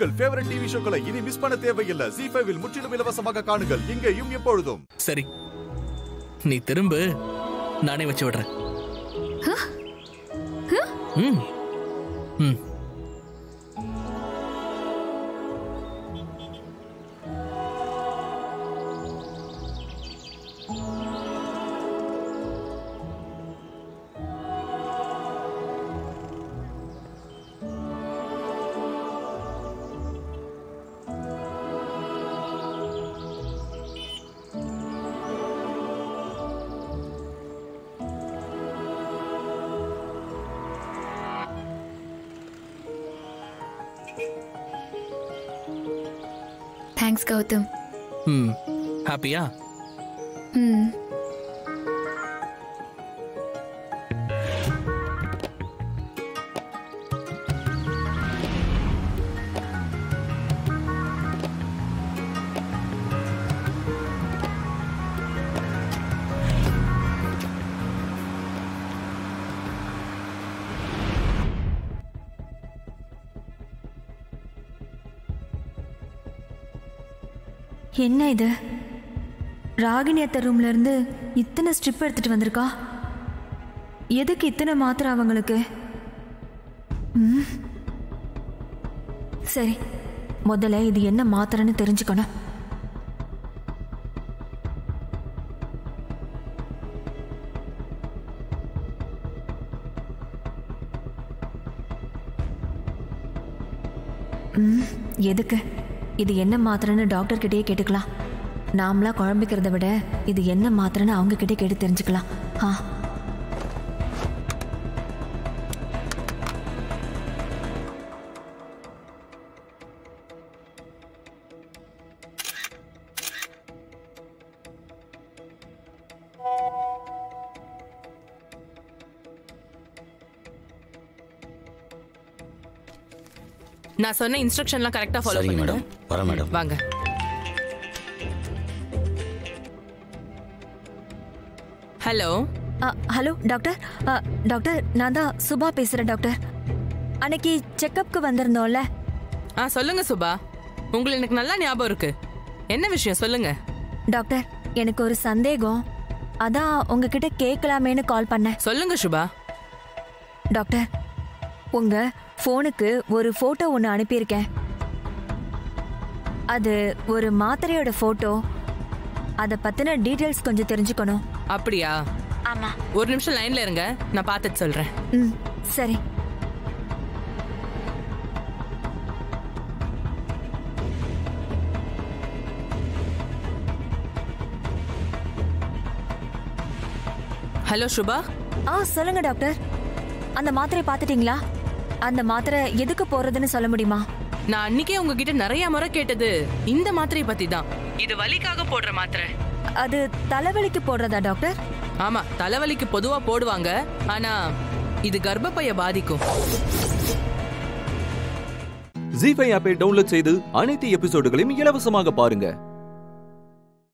உங்கள் favourite TV ஷோக்களை இனி miss பண்ண தேவையில்லை. ZEE5 இல் முற்றிலும் இலவசமாக காணுங்கள். இங்கேயும் எப்பொழுதும். சரி, நீ திரும்ப, நானே வச்சு விடுறேன். Thanks, Gautam. Happy, yeah? என்ன இது? ராகினி அத்த ரூம்ல இருந்து இத்தனை ஸ்ட்ரிப் எடுத்துட்டு வந்திருக்கா. எதுக்கு இத்தனை மாத்திரை அவங்களுக்கு? சரி, முதல்ல இது என்ன மாத்திரைன்னு தெரிஞ்சுக்கணும். எதுக்கு? இது என்ன மாத்திரைன்னு டாக்டர் கிட்டயே கேட்டுக்கலாம். நாமளா குழம்பிக்கிறத விட இது என்ன மாத்திரைன்னு அவங்க கிட்டே கேட்டு தெரிஞ்சுக்கலாம். நான் சொன்ன இன்ஸ்ட்ரக்ஷன்லாம் கரெக்ட்டா ஃபாலோ பண்ணுங்க மேடம். வரேன் மேடம். வாங்க. ஹலோ. Hello doctor. டாக்டர், நான் தான் சுபா பேசுறேன் டாக்டர். அன்னைக்கு செக்கப்க்கு வந்திருந்தோம்ல. சொல்லுங்க சுபா. உங்களுக்கு எனக்கு நல்லா ஞாபகம் இருக்கு. என்ன விஷயம் சொல்லுங்க. டாக்டர், எனக்கு ஒரு சந்தேகம். அதான் உங்ககிட்ட கேட்கலாமேன்னு கால் பண்ணேன். சொல்லுங்க சுபா. டாக்டர், உங்க போனுக்கு ஒரு போட்டோ ஒன்று அனுப்பியிருக்கேன். அது ஒரு மாத்திரையோட போட்டோ. அதை பத்தின டீடைல்ஸ் கொஞ்சம் தெரிஞ்சுக்கணும். அப்படியா? ஆமா. ஒரு நிமிஷம் லைன்ல இருங்க, நான் பார்த்துட்டு சொல்றேன். சரி. ஹலோ சுபா. சொல்லுங்க டாக்டர். அந்த மாத்திரை பார்த்துட்டீங்களா? அந்த மாத்திரை எதுக்கு போறதுன்னு சொல்ல முடியுமா? நான் அன்னைக்கே உங்ககிட்ட நிறைய முறை கேட்டது இந்த மாத்திரையை பத்தி தான். இது வலிக்காக போடுற மாத்திரை. அது தலைவலிக்கு போடுறதா டாக்டர்? ஆமா, தலைவலிக்கு பொதுவா போடுவாங்க. ஆனா இது கர்ப்பப்பையை பாதிக்கும். ZEE5 ஆப்பை டவுன்லோட் செய்து அனைத்து எபிசோடுகளையும் இலவசமாக பாருங்க.